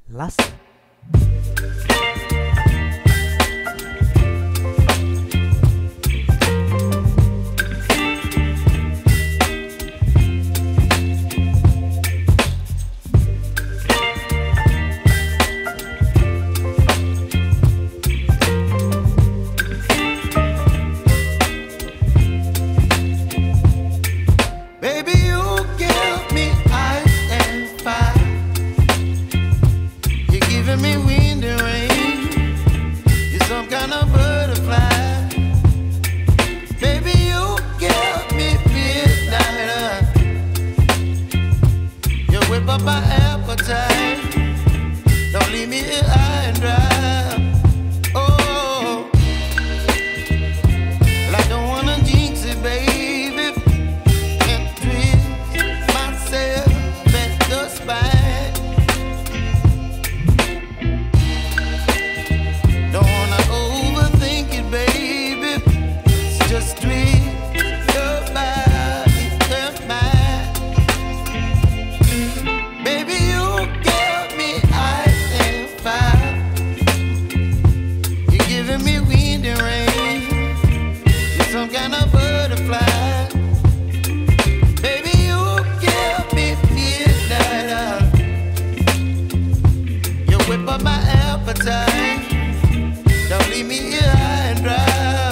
last. Me wind and rain, you're some kind of butterfly. Baby, you give me midnight. You whip up my appetite. Don't leave me here high and dry. Oh, well, I don't wanna jinx it, baby, and twist myself at the spine. Just twist your body and mine. Baby, you give me ice and fire. You're giving me wind and rain. You're some kind of butterfly. Baby, you give me midnight. You whip up my appetite. Don't leave me here high and dry.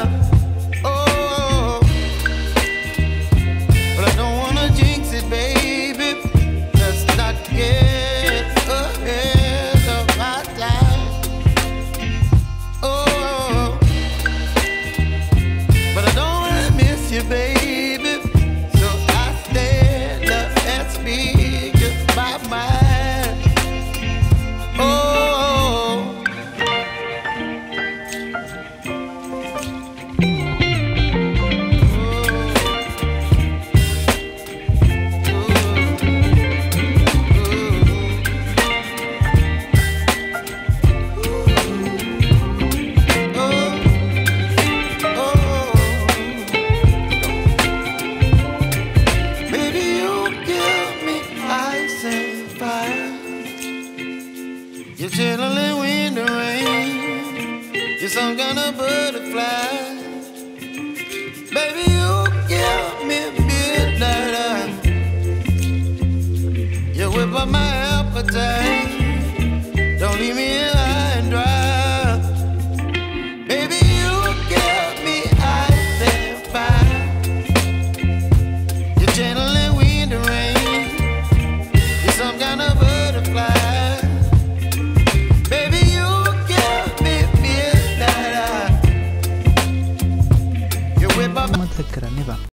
Baby, so I stand up and speak just my mind. Oh, you're chilling wind and rain. You're some kind of butterfly. Baby, you give me midnight. You whip up my appetite. Don't leave me here high and dry. Baby, you give me ice and fire. You're chilling wind and rain. You're some kind of butterfly. ما تذكر النظام.